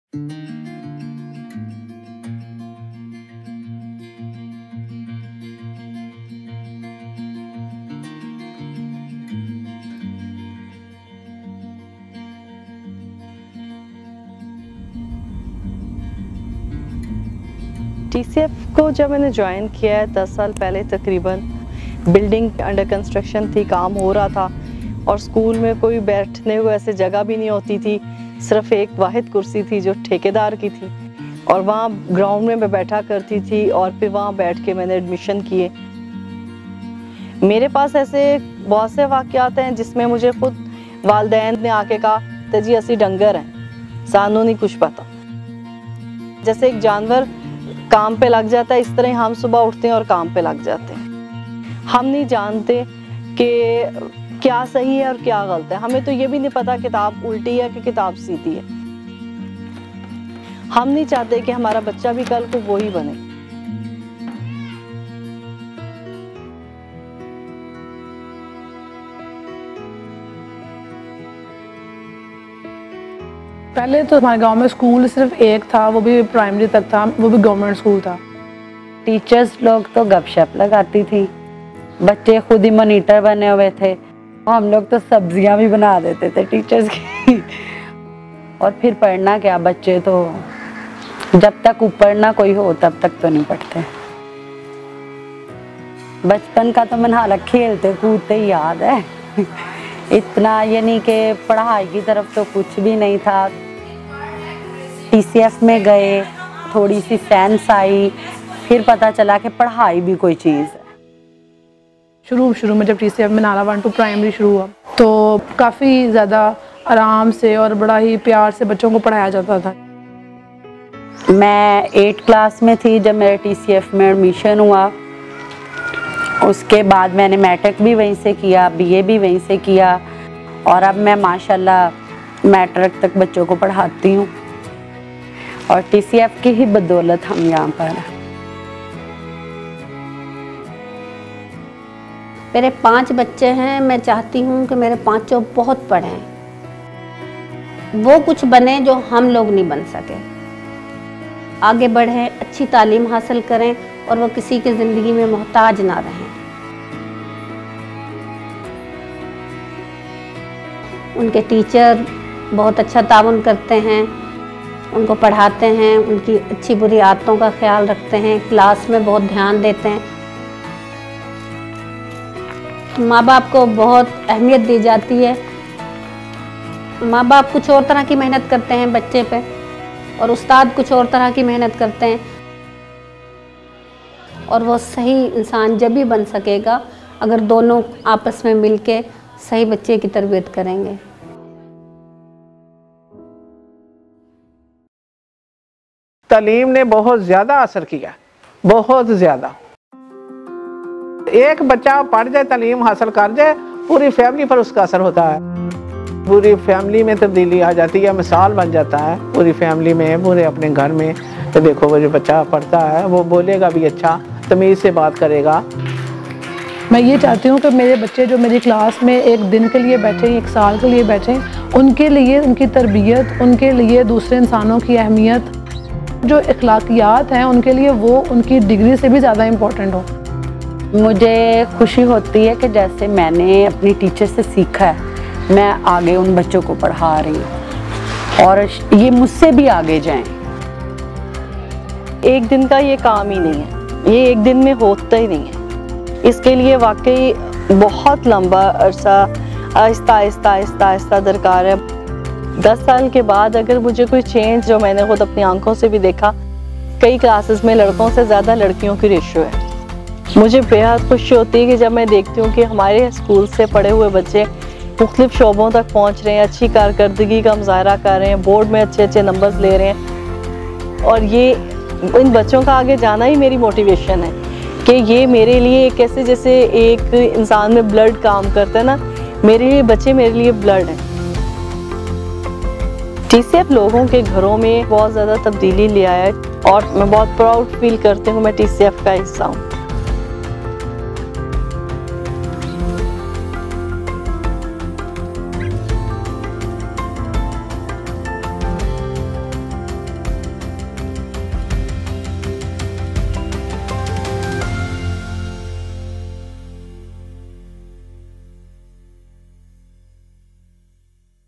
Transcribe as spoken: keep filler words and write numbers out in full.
T C F को जब मैंने ज्वाइन किया है दस साल पहले तकरीबन, बिल्डिंग अंडर कंस्ट्रक्शन थी, काम हो रहा था और स्कूल में कोई बैठने को ऐसे जगह भी नहीं होती थी। सिर्फ एक वाहिद कुर्सी थी जो ठेकेदार की थी और वहाँ ग्राउंड में मैं बैठा करती थी और फिर वहाँ बैठ के मैंने एडमिशन किए। मेरे पास ऐसे बहुत से वाक़यात हैं जिसमें मुझे खुद वालिदैन ने आके कहा तो जी असी डंगर हैं, सानू नहीं कुछ पता। जैसे एक जानवर काम पे लग जाता है, इस तरह हम सुबह उठते हैं और काम पे लग जाते हैं। हम नहीं जानते कि क्या सही है और क्या गलत है। हमें तो ये भी नहीं पता किताब उल्टी है कि किताब सीधी है। हम नहीं चाहते कि हमारा बच्चा भी कल को वही बने। पहले तो हमारे गांव में स्कूल सिर्फ एक था, वो भी प्राइमरी तक था, वो भी गवर्नमेंट स्कूल था। टीचर्स लोग तो गपशप लगाती थी, बच्चे खुद ही मॉनिटर बने हुए थे। हम लोग तो सब्जियां भी बना देते थे टीचर्स की। और फिर पढ़ना क्या, बच्चे तो जब तक ऊपर ना कोई हो तब तक तो नहीं पढ़ते। बचपन का तो मन हालत खेलते कूदते ही याद है। इतना ये नहीं कि पढ़ाई की तरफ तो कुछ भी नहीं था। टी सी एफ में गए, थोड़ी सी सेंस आई, फिर पता चला कि पढ़ाई भी कोई चीज़ है। शुरू शुरू में जब टी सी एफ में नाला वन टू प्राइमरी शुरू हुआ तो काफ़ी ज़्यादा आराम से और बड़ा ही प्यार से बच्चों को पढ़ाया जाता था। मैं एट क्लास में थी जब मेरा टी सी एफ में एडमिशन हुआ। उसके बाद मैंने मैट्रिक भी वहीं से किया, बी ए भी वहीं से किया और अब मैं माशाल्लाह मैट्रिक तक बच्चों को पढ़ाती हूँ और टी सी एफ की ही बदौलत हम यहाँ पर हैं। मेरे पांच बच्चे हैं, मैं चाहती हूँ कि मेरे पांचों बहुत पढ़ें, वो कुछ बने जो हम लोग नहीं बन सके, आगे बढ़ें, अच्छी तालीम हासिल करें और वो किसी की ज़िंदगी में मोहताज ना रहें। उनके टीचर बहुत अच्छा ताउन करते हैं, उनको पढ़ाते हैं, उनकी अच्छी बुरी आदतों का ख्याल रखते हैं, क्लास में बहुत ध्यान देते हैं। माँ बाप को बहुत अहमियत दी जाती है। माँ बाप कुछ और तरह की मेहनत करते हैं बच्चे पे और उस्ताद कुछ और तरह की मेहनत करते हैं और वो सही इंसान जब भी बन सकेगा अगर दोनों आपस में मिलके सही बच्चे की तरबियत करेंगे। तालीम ने बहुत ज़्यादा असर किया, बहुत ज़्यादा। एक बच्चा पढ़ जाए, तालीम हासिल कर जाए, पूरी फैमिली पर उसका असर होता है। पूरी फैमिली में तब्दीली आ जाती है, मिसाल बन जाता है पूरी फैमिली में, पूरे अपने घर में। तो देखो वो जो बच्चा पढ़ता है वो बोलेगा भी अच्छा, तमीज़ से बात करेगा। मैं ये चाहती हूँ कि मेरे बच्चे जो मेरी क्लास में एक दिन के लिए बैठे, एक साल के लिए बैठे, उनके लिए उनकी तरबियत, उनके लिए दूसरे इंसानों की अहमियत, जो अखलाकियात हैं उनके लिए वो उनकी डिग्री से भी ज़्यादा इम्पोर्टेंट हो। मुझे खुशी होती है कि जैसे मैंने अपनी टीचर से सीखा है, मैं आगे उन बच्चों को पढ़ा रही हूँ और ये मुझसे भी आगे जाएं। एक दिन का ये काम ही नहीं है, ये एक दिन में होता ही नहीं है। इसके लिए वाकई बहुत लंबा अरसा आहिस्ता आहिस्ता आहिस्ता आहिस्ता दरकार है। दस साल के बाद अगर मुझे कोई चेंज, जो मैंने खुद अपनी आंखों से भी देखा, कई क्लासेस में लड़कों से ज़्यादा लड़कियों की रेशो है। मुझे बेहद खुशी होती है कि जब मैं देखती हूँ कि हमारे स्कूल से पढ़े हुए बच्चे मुख्तलिफ शोबों तक पहुँच रहे हैं, अच्छी कारकर्दगी का मुजाहरा कर रहे हैं, बोर्ड में अच्छे अच्छे नंबर्स ले रहे हैं। और ये इन बच्चों का आगे जाना ही मेरी मोटिवेशन है कि ये मेरे लिए एक ऐसे, जैसे एक इंसान में ब्लड काम करता है ना, मेरे लिए बच्चे मेरे लिए ब्लड हैं। टी सी एफ लोगों के घरों में बहुत ज़्यादा तब्दीली ले आया है और मैं बहुत प्राउड फील करती हूँ मैं टी सी एफ का हिस्सा हूँ।